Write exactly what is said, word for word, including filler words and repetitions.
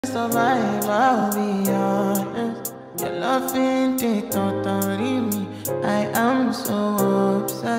survive, I'll be honest. Your love ain't it, totally me. I am so obsessed.